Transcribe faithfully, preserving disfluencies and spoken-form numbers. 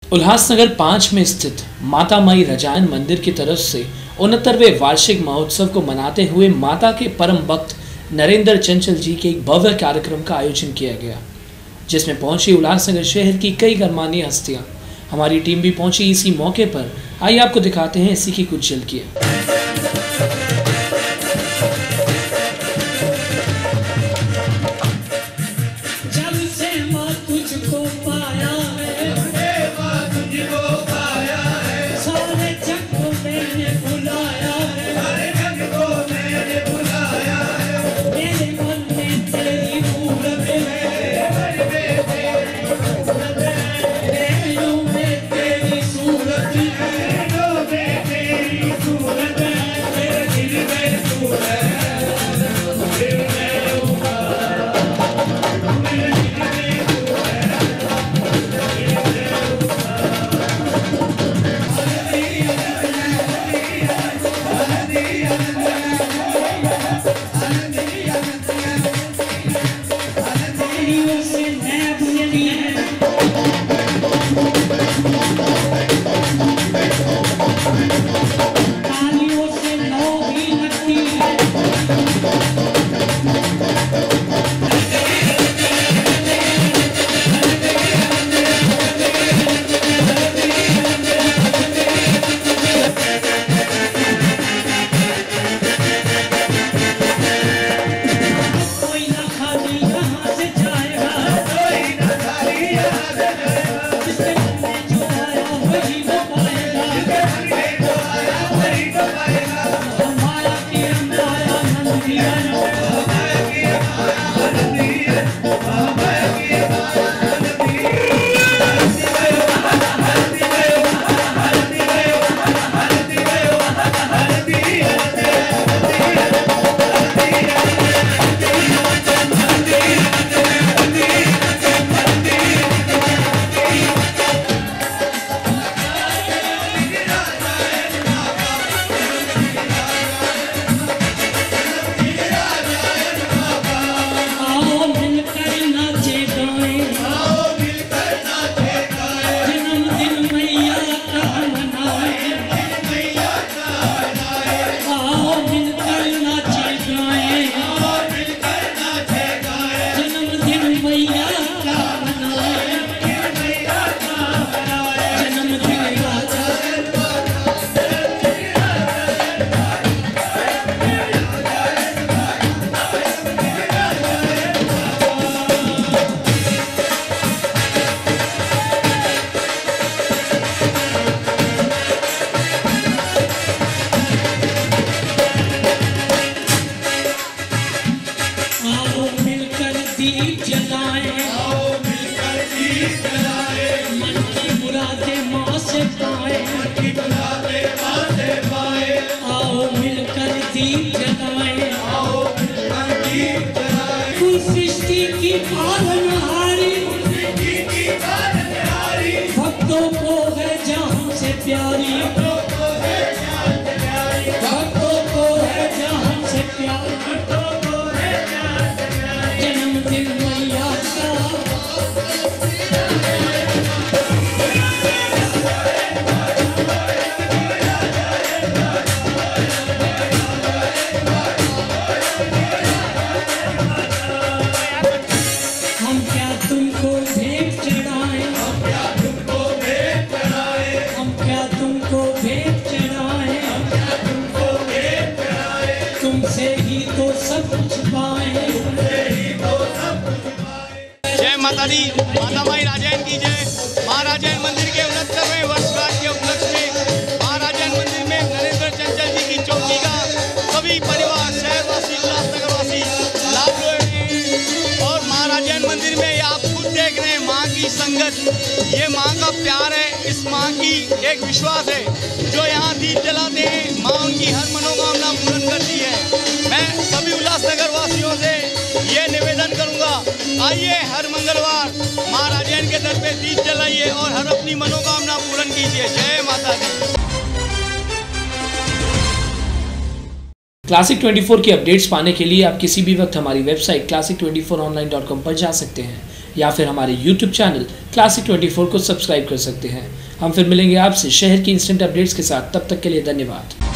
उल्लासनगर पाँच में स्थित माता माई रजायन मंदिर की तरफ से उनहत्तरवें वार्षिक महोत्सव को मनाते हुए माता के परम भक्त नरेंद्र चंचल जी के एक भव्य कार्यक्रम का आयोजन किया गया, जिसमें पहुंची उल्लासनगर शहर की कई गणमान्य हस्तियां। हमारी टीम भी पहुंची इसी मौके पर। आइए आपको दिखाते हैं इसी की कुछ झलकियां। भक्तों को है जहां से प्यारी, भक्तों को है जहां से प्यारी, जन्मदिन मैया का हम क्या तुमको भेंट चढ़ाएं, हम क्या तुमको भेंट चढ़ाएं, हम क्या तुमको भेंट चढ़ाएं, हम क्या तुमको भेंट चढ़ाएं, तुमसे ही तो सब कुछ पाएं, तुमसे ही तो सब कुछ पाएं। जय माता दी, माता माई राजायन की जय। महाराजायन मंदिर के उनहत्तरवें वर्षगांठ के उपलक्ष्य में महाराजायन मंदिर में नरेंद्र चंचल जी की चौकी का सभी परिवार शहरवासी उल्लासनगर वासी लाभ ले रहे हैं। और महाराजायन मंदिर में ये आप खुद देख रहे हैं माँ की संगत, ये माँ का प्यार है, इस माँ की एक विश्वास है। जो यहाँ दीप जलाते हैं माँ उनकी हर मनोकामना पूर्ण करती है। मैं सभी उल्लासनगर वासियों से ये निवेदन करूँगा, आइए हर मंगलवार महाराजायन के दर पे दीप जलाइए और हर अपनी मनोकामना पूर्ण कीजिए। जय माता दी। क्लासिक चौबीस की अपडेट्स पाने के लिए आप किसी भी वक्त हमारी वेबसाइट क्लासिक चौबीस ऑनलाइन डॉट कॉम पर जा सकते हैं या फिर हमारे YouTube channel classic twenty four को सब्सक्राइब कर सकते हैं। हम फिर मिलेंगे आपसे शहर की इंस्टेंट अपडेट्स के साथ, तब तक के लिए धन्यवाद।